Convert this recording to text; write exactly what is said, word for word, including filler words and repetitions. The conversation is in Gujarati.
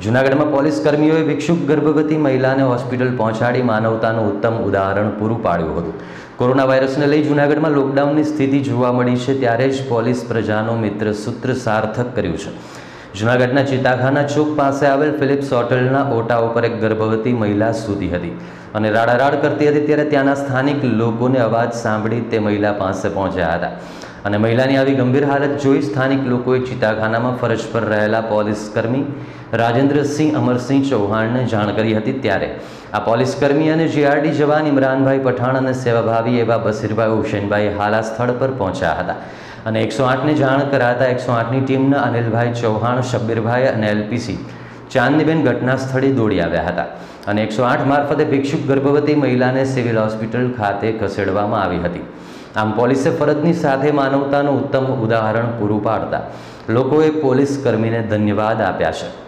જૂનાગઢમાં પોલીસ કર્મીઓએ ભિક્ષુક ગર્ભવતી મહિલાને હોસ્પિટલ પહોંચાડી માનવતાનું ઉત્તમ ઉદાહરણ પૂરું પાડ્યું હતું। કોરોના વાયરસને લઈ જૂનાગઢમાં લોકડાઉનની સ્થિતિ જોવા મળી છે, ત્યારે જ પોલીસ પ્રજાનો મિત્ર સૂત્ર સાર્થક કર્યું છે। જૂનાગઢના ચિતાખાના ચોક પાસે આવેલ ફિલિપ્સ હોટલના ઓટા ઉપર એક ગર્ભવતી મહિલા સૂતી હતી અને રાડારાડ કરતી હતી, ત્યારે ત્યાંના સ્થાનિક લોકોને અવાજ સાંભળી તે મહિલા પાસે પહોંચ્યા હતા અને મહિલાની આવી ગંભીર હાલત જોઈ સ્થાનિક લોકોએ ચિતાખાનામાં ફરજ પર રહેલા પોલીસકર્મી રાજેન્દ્રસિંહ અમરસિંહ ચૌહાણને જાણ કરી હતી। ત્યારે આ પોલીસકર્મી અને જીઆરડી જવાન ઇમરાનભાઈ પઠાણ અને સેવાભાવી એવા બસીરભાઈ હુસેનભાઈ હાલ સ્થળ પર પહોંચ્યા હતા અને એકસો આઠને જાણ કરાતા એકસો આઠની ટીમના અનિલભાઈ ચૌહાણ, શબ્બીરભાઈ અને એલપીસી ચાંદનીબેન ઘટના સ્થળે દોડી આવ્યા હતા અને એકસો આઠ મારફતે ભિક્ષુક ગર્ભવતી મહિલાને સિવિલ હોસ્પિટલ ખાતે ખસેડવામાં આવી હતી। આમ પોલીસે ફરજની સાથે માનવતાનું ઉત્તમ ઉદાહરણ પૂરું પાડતા લોકોએ પોલીસ કર્મીને ધન્યવાદ આપ્યા છે।